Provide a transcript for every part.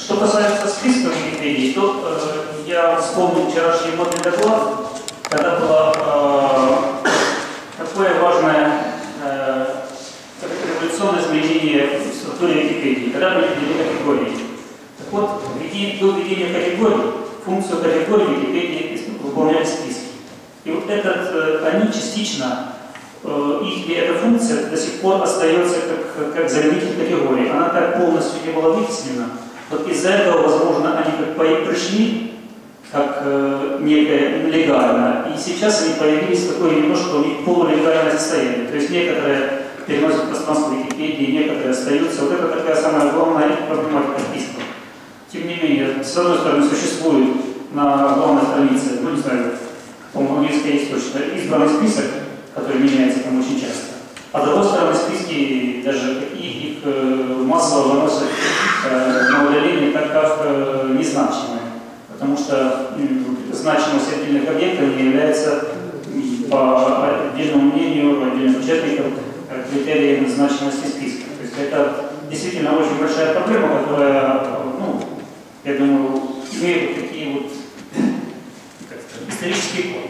Что касается списка Википедии, то я вспомнил вчерашний модный доклад, когда было такое важное революционное изменение в структуре Википедии, когда были введены категории. Так вот, до введения категорий, функцию категории Википедии выполняли списки. И вот они частично, эта функция до сих пор остается как заменитель категории. Она так полностью не была вытеснена. Вот из-за этого, возможно, они как пришли как некое легально, и сейчас они появились такое немножко у них полулегальное состояние. То есть некоторые переносят пространство Википедии, некоторые остаются. Вот это такая самая главная проблематика списков. Тем не менее, с одной стороны, существует на главной странице, ну не знаю, по-моему, английская есть точно, избранный список, который меняется там очень часто. А с другой стороны, списки, даже их массово выносят на удаление, так как незначимые. Потому что значимость отдельных объектов не является, по отдельному мнению, отдельных участников, критерием значимости списка. То есть это действительно очень большая проблема, которая, я думаю, имеет такие вот исторические коды.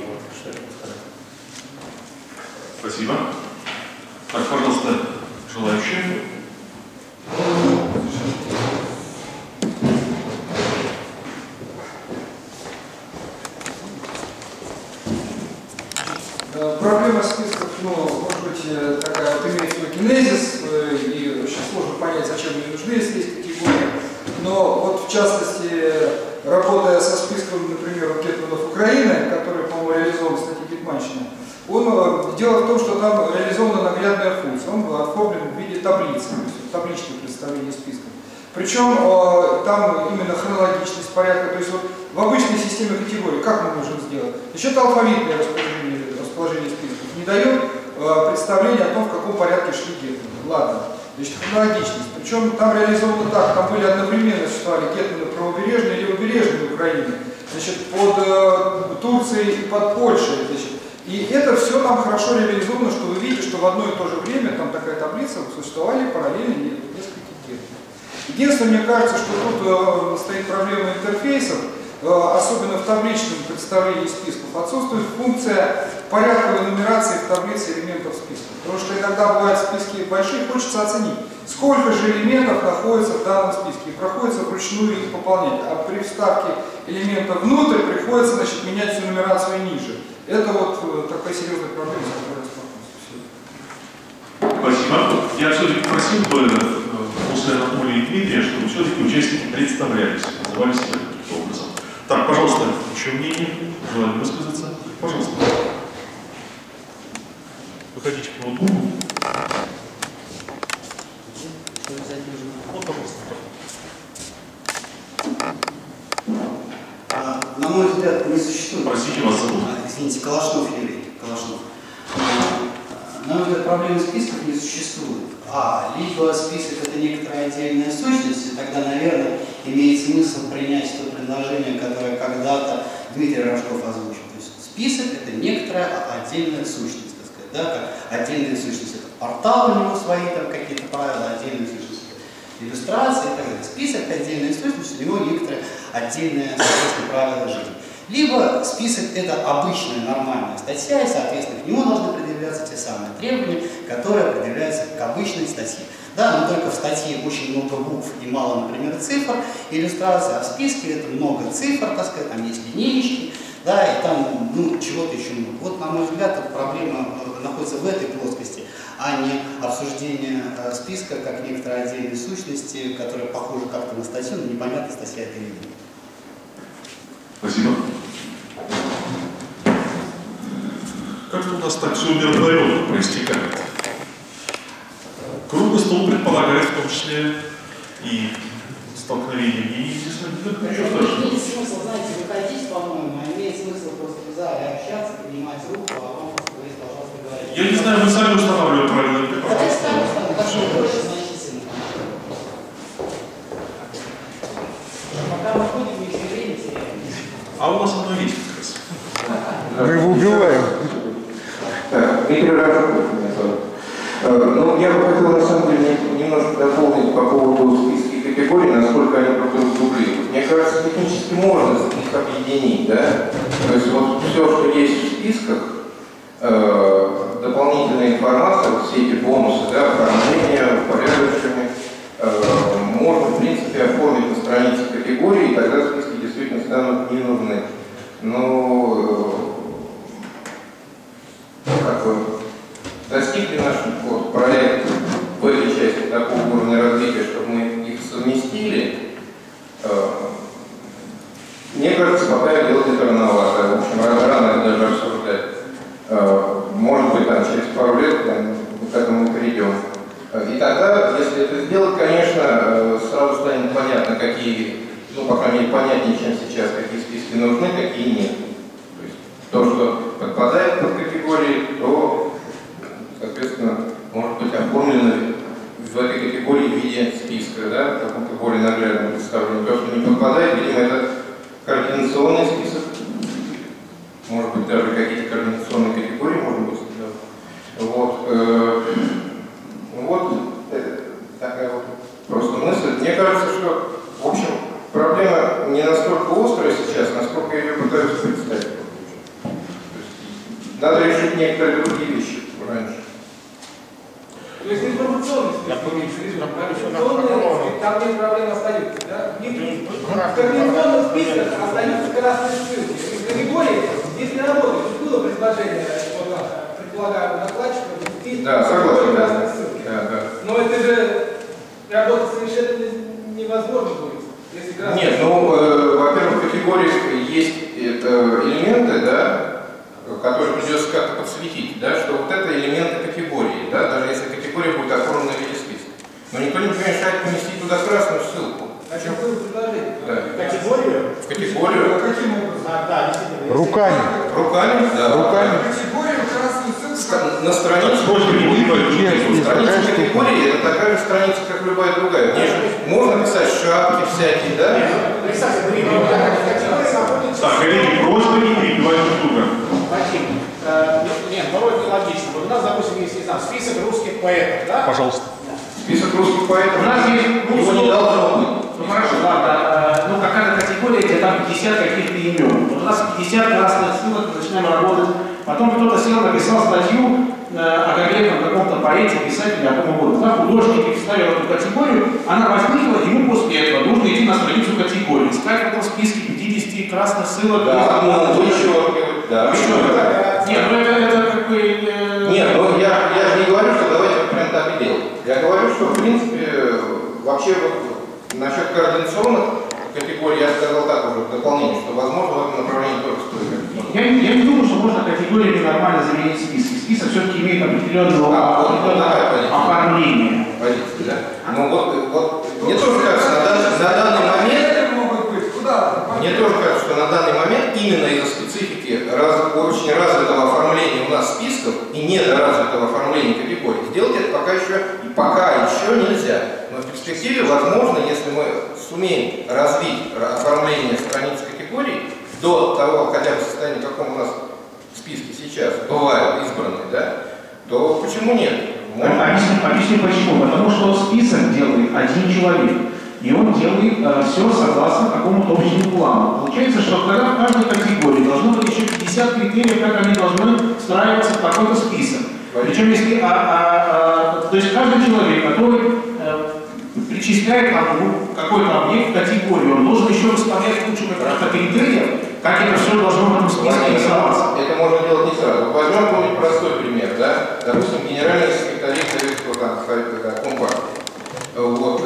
Спасибо. Так, пожалуйста, желающие. Проблема списков, может быть, такая, вот имеет свой генезис, и очень сложно понять, зачем они нужны, если есть категории. Но вот в частности, работая со списком, например, Гетманов Украины, который, по-моему, реализован в статье Гетманщины, дело в том, что там реализована наглядная функция. Он был оформлен в виде таблицы, то есть табличное представление списков. Причем там именно хронологичность порядка, то есть вот в обычной системе категорий, как мы можем сделать? Еще алфавитное расположение списков не дает представления о том, в каком порядке шли гетманы. Ладно, значит, хронологичность. Причем там реализовано так, там были одновременно существовали гетманы правобережной или левобережной Украины, значит, под Турцией и под Польшей, значит. И это все там хорошо реализовано, что вы видите, что в одно и то же время там такая таблица существовали параллельно несколько гетманов. Единственное, мне кажется, что тут стоит проблема интерфейсов, особенно в табличном представлении списков, отсутствует функция порядковой нумерации в таблице элементов списка. Потому что иногда бывают списки большие, хочется оценить, сколько же элементов находится в данном списке, и приходится вручную их пополнять. А при вставке элемента внутрь приходится, значит, менять всю нумерацию ниже. Это вот такая серьезная проблема, с которой я столкнулся. Спасибо. Я все-таки просил бы после Анатолия и Дмитрия, чтобы все-таки участники представлялись, называли себя каким-то образом. Так, пожалуйста, еще мнение, желаете высказаться? Пожалуйста. Выходите к ноутбуку. Вот, пожалуйста. На мой взгляд, не существует. Простите, вас зовут? Извините, Калашнов Юрий. Калашнов. На мой взгляд, проблемы списков не существует. Либо список это некоторая отдельная сущность, и тогда, наверное, имеет смысл принять то предложение, которое когда-то Дмитрий Рожков озвучил. То есть список это некоторая отдельная сущность, так сказать, да, как отдельная сущность. Это портал, у него свои там какие-то правила, отдельная сущность. Иллюстрации и так далее. Список отдельная сущность, у него некоторые отдельные, соответственно, правила жизни. Либо список это обычная нормальная статья, и, соответственно, к нему должны предъявляться те самые требования, которые предъявляются к обычной статье. Да, но только в статье очень много букв и мало, например, цифр, иллюстрация, а в списке это много цифр, так сказать, там есть линеечки, да, и там, чего-то еще много. Вот, на мой взгляд, проблема находится в этой плоскости, а не обсуждение списка как некоторой отдельной сущности, которая похожа как-то на статью, но непонятно, статья это или нет. Спасибо. Как-то у нас так все умиротворенно проистекает. Круглый стол предполагает в том числе и столкновение мнений. Имеет смысл, знаете, выходить, по-моему, а имеет смысл просто в зале общаться, поднимать руку, а вам просто говорить, пожалуйста, говорить. Я не знаю, мы сами устанавливаем правила. Давайте сами установим, так что больше значительно. Пока мы ходим, мы еще время теряем. А у нас оно есть как раз. Мы его убиваем. Дмитрий Рожков. Я бы хотел на самом деле немножко дополнить по поводу списка категорий, насколько они друг другу как технически можно их объединить, да? То есть вот все, что есть в списках, дополнительная информация, вот все эти бонусы, да, оформления, упорядочения, можно, в принципе, оформить на странице категории, и тогда списки действительно станут не нужны. Но как бы достигли наш вот, проект в этой части такого уровня развития, чтобы мы их совместили, мне кажется, пока делать это рановато. В общем, рано это даже обсуждать. Может быть, там, через пару лет к этому придем. И тогда, если это сделать, конечно, сразу станет понятно, какие, ну, по крайней мере, понятнее, чем сейчас, какие списки нужны, какие нет. То есть то, что подпадает под категории, то, соответственно, может быть оформлено в этой категории в виде списка, да, в каком-то более наглядном представлении. То, что не подпадает, видимо, это координационный список, может быть, даже какие-то координационные категории, может быть, да. Вот такая вот просто мысль. Мне кажется, что, в общем, проблема не настолько острая сейчас, насколько я ее пытаюсь представить. Надо решить некоторые другие вещи раньше. То есть информационный список, там нет проблем остаются, да? В координационных списках остаются красные ссылки. В категории здесь не работает. Тут было предложение, предполагаю, докладчика, да, согласен, красные ссылки. Да. Но это же работать совершенно невозможно будет, если красные. Нет, ну, во-первых, в категориях есть элементы, да, которые придется как-то подсветить, да, что вот это элементы категории, да, даже если категория будет оформлена в виде списка. Но никто не помешает поместить туда красную ссылку. А чем вы предложили? Да. Категорию? В категорию. Каким образом? Да, действительно. Руками. Руками? Да. Руками. Категорию красную ссылку. На странице категории это такая же страница, как любая другая. Мне же можно писать шапки всякие, да? Представьте, категория находится... Так, коллеги, просто не перебивайте друг друга. Нет, порой это нелогично. Вот у нас, допустим, есть, не знаю, список русских поэтов, да? Пожалуйста. Список русских поэтов. У нас есть... Его не должно быть. Ну хорошо, ладно. Ну какая-то категория, где там 50 каких-то имен. Вот у нас 50 красных ссылок, начинаем работать. Потом кто-то сел, написал статью о конкретном каком-то поэте, писателе, о ком угодно. Да, художники вставил эту категорию, она возникла, ему после этого нужно идти на страницу категории, искать в этом списке 50 красных ссылок. Да, ну еще. Да. Нет, ну это как бы... Нет, ну я же не говорю, что давайте прям так и делать. Я говорю, что в принципе вообще вот насчет координационных категорий я сказал так уже в дополнение, что возможно в этом направлении тоже стоит. Я не думаю, что можно категориями нормально заменить списки. Список все-таки имеет определенного оформления. Позиция, да? Ну вот мне тоже кажется, на данный момент мне тоже кажется, что на данный момент именно из-за специфики очень развитого оформления у нас списков и недоразвитого оформления категорий сделать это пока еще нельзя. Но в перспективе, возможно, если мы сумеем развить оформление страниц категорий до того хотя бы состояния, в каком у нас списки сейчас бывают избранные, да, то почему нет? Объясню почему. Потому что список делает один человек. И он делает все согласно какому-то общему плану. Получается, что когда в каждой категории должно быть еще 50 критериев, как они должны встраиваться в какой-то список. Причем если то есть каждый человек, который причисляет какой-то объект в категорию, он должен еще расставлять кучу каких-то критериев, как это все должно в этом списке рисоваться. Это можно делать не сразу. Возьмем какой-нибудь простой пример, да? Допустим, генеральный секретарь Советского Компартии. Вот,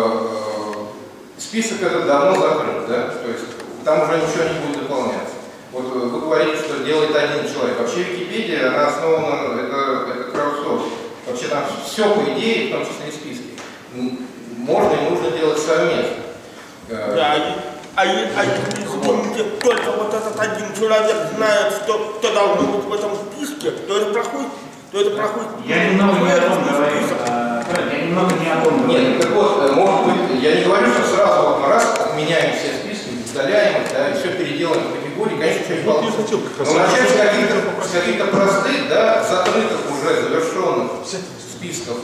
список этот давно закрыт, да? То есть там уже ничего не будет дополняться. Вот вы говорите, что делает один человек. Вообще Википедия, она основана, это краудсорсинг. Вообще там все по идее, в том числе и списки, можно и нужно делать совместно. Да, если только вот этот один человек знает, что должно быть в этом списке, то это проходит. Я немного не о том говорю. Нет, так вот, может быть, я не говорю, что сразу вот раз отменяем все списки, удаляем их, да, и все переделаем в категории, конечно, что не получится. Но начать с каких-то простых, да, закрытых уже, завершенных списков,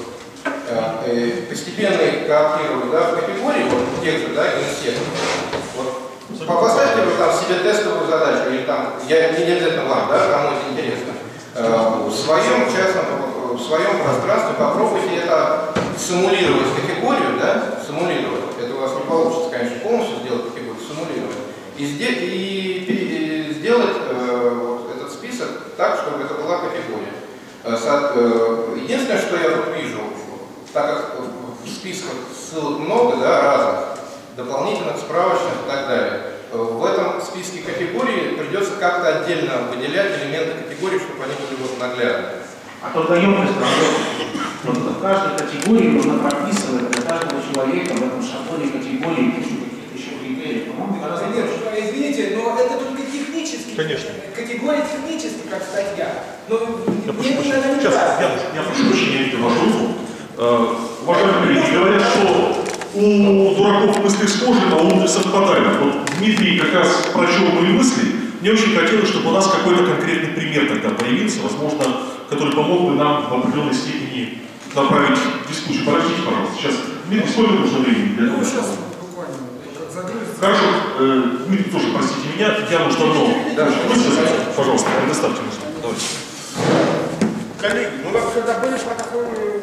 постепенно их кооптировать, да, в категории, вот тех же, да, генсеков. Вот Поставьте вы там себе тестовую задачу, или там, не обязательно вам, да, кому это интересно, в своем частном, в своем пространстве попробуйте это симулировать категорию, да, симулировать. Это у вас не получится, конечно, полностью сделать категорию, симулировать. И сделать этот список так, чтобы это была категория. Единственное, что я тут вижу, так как в списках ссылок много, да, разных, дополнительных, справочных и так далее, в этом списке категорий придется как-то отдельно выделять элементы категории, чтобы они были вот наглядны. А то даем вот в каждой категории нужно прописывать для каждого человека в этом шаблоне категории каких-то еще критериев. По-моему, гораздо проще. Извините, но это только технически. Конечно. Категория технически, как статья. Но Я прошу прощения, я видел вашу руку. Уважаемые коллеги, говорят, что у дураков мысли схожи, а у умных совпадают. Вот Дмитрий как раз прочел мои мысли. Мне очень хотелось, чтобы у нас какой-то конкретный пример тогда появился, возможно, который помог бы нам в определенной степени направить дискуссию. Подождите, пожалуйста. Сейчас, Дмитрий, сколько нужно времени для того? Сейчас буквально загрузится. Хорошо, Дмитрий, тоже простите меня, я уж давно высказался. Пожалуйста, предоставьте мысль. Давайте. Коллеги, мы вообще забыли про такой...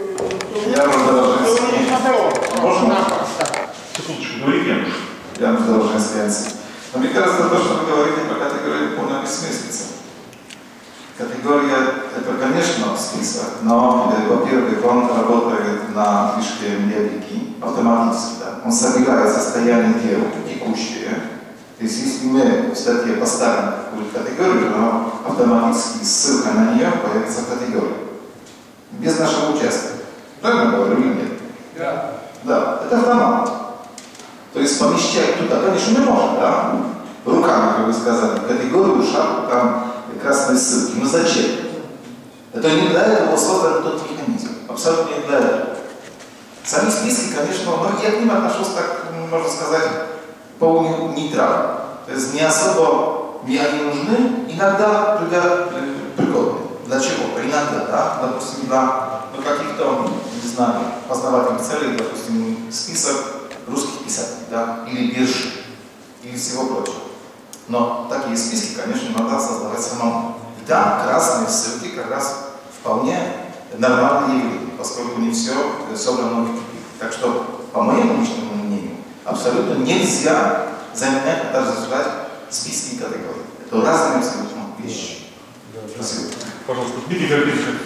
Можно? Секундочку, говорит Януш. Януш Долженский. Но мне кажется, то, что вы говорите про категорию, полная бессмыслица. Категория – это, конечно, список, но, во-первых, он работает на движке медики автоматически. Да? Он собирает состояние дел текущее. То есть, если мы в статье поставим какую-то категорию, то автоматически ссылка на нее появится в категории. Без нашего участия. Правильно говорю или нет? Да. Да, это автомат. То есть помещать туда, конечно, мы можем, да? Руками, как вы сказали, категорию, шапку, там, красные ссылки. Но зачем? Это не для этого создан тот механизм. Абсолютно не для этого. Сами списки, конечно, но я к ним отношусь, так, можно сказать, полунейтрально. То есть не особо мне они нужны, иногда пригодны. Для чего? Иногда, да? Допустим, для каких-то, не знаю, познавательных целей, допустим, список русских писателей, да? Или биржи, или всего прочего. Но такие списки, конечно, надо создавать самому. И там красные ссылки как раз вполне нормальное явление, поскольку не все собрано в Википедии. Так что, по моему личному мнению, абсолютно нельзя заменять, отождествлять списки и категории. Это разные абсолютно вещи. Спасибо. Пожалуйста, Дмитрий Гордеевич.